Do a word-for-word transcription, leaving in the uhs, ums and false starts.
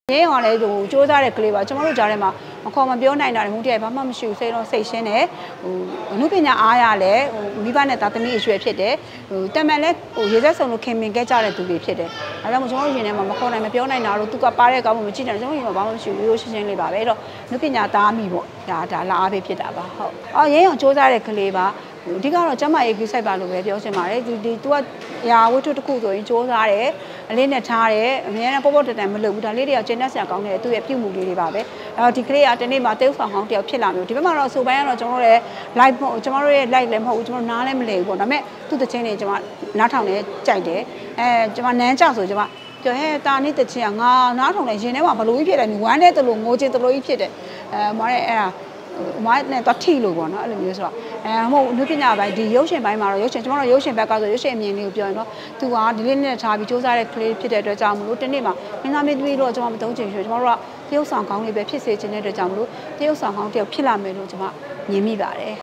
ရင်းအောင်လဲဟိုစူးစမ်းတဲ့ကလေးပါကျွန်တော်တို့ကြားထဲမှာမခေါ်မပြောနိုင်တာတွေမှုတည်းဘာမှမရှိဘူးစိတ်တော့စိတ်ရှင်းတယ်ဟိုအမှုပညာအားရလဲဟိုမိဘနဲ့သားသမီးအရွယ်ဖြစ်တယ်ဟိုတမန်လဲဟိုရေစက်စုံလို့ခင်မင်ခဲ့ကြတဲ့သူတွေဖြစ်တယ်အဲဒါကြောင့်ကျွန်တော်တို့ရင်ထဲမှာမခေါ်နိုင်မပြောနိုင်တာတော့သူကပါတဲ့ကောင်းမှမကြည့်နိုင်ကျွန်တော်ရင်မှာဘာမှမရှိဘူးရိုးရှင်းရှင်းလေးပါပဲအဲ့တော့အမှုပညာသားမိပေါ့ဒါဒါလာအားပဲဖြစ်တာပါဟုတ်အော်ရင်းအောင်စူးစမ်းတဲ့ကလေးပါအဓိကတော့ကျမရေးကိစ္စပါလို့ပဲပြောချင်ပါတယ်ဒီဒီ तू ကရာဝတ္ထုတစ်ခုဆိုရင်စူးစမ်းတယ်အလေးနဲ့ထားတယ်အများနဲ့ပေါ့ပေါ့တန်တန်မလုပ်ဘူးဒါလေးတွေကကျင်းတတ်ဆရာကောင်းတယ်သူ့ရဲ့ပြုမှုလေးတွေပါပဲအဲ့တော့ဒီကလေးကတနေ့မှာတေးဥဆောင်ကောင်းတယောက်ဖြစ်လာမျိုးဒီဘက်မှာတော့အဆိုပိုင်းကတော့ကျွန်တော်တို့ရဲ့ live မဟုတ်ကျွန်တော်တို့ရဲ့ live လည်းမဟုတ်ဘူးကျွန်တော်နားလည်းမလဲဘူးပေါ့ဒါပေမဲ့သူ့တခြင်းတွေကျွန်မနားထောင်နေကြိုက်တယ်အဲကျွန်မနန်းကြဆိုကျွန်မပြောဟဲ့တာနေတခြင်းကငါနားထောင်နေရင်ထဲမှာဘလို့ကြီးဖြစ်တယ်ဝမ်းတဲ့တလို့ငိုချင်တလို့ကြီးဖြစ်တယ်အဲမားရဲ့အဲ့ဒါမနဲ့တော့ထိလို့ပေါ့နော်အဲ့လိုမျိုးဆိုတော့အဲမဟုတ်လူပညာပိုင်းဒီရုပ်ရှင်ပိုင်းမှာတော့ရုပ်ရှင်ကျွန်တော်တို့ရုပ်ရှင်ဘက်ကဆိုရုပ်ရှင်အမြင်လေးကိုပြောရင်တော့သူကဒီလေးနဲ့ထားပြီးစူးစမ်းတဲ့ကလေးဖြစ်တဲ့အတွက်ကြောင့်မလို့တနေ့မှာမင်းသားမင်းသမီးတို့ကျွန်တော်မသုံးချင်ဘူးကျွန်တော်တို့ကတရုပ်ဆောင်ကောင်းလေးပဲဖြစ်စေချင်တဲ့အတွက်ကြောင့်မလို့တရုပ်ဆောင်ကောင်းတယောက်ဖြစ်လာမယ်လို့ကျွန်မမြင်မိပါတယ်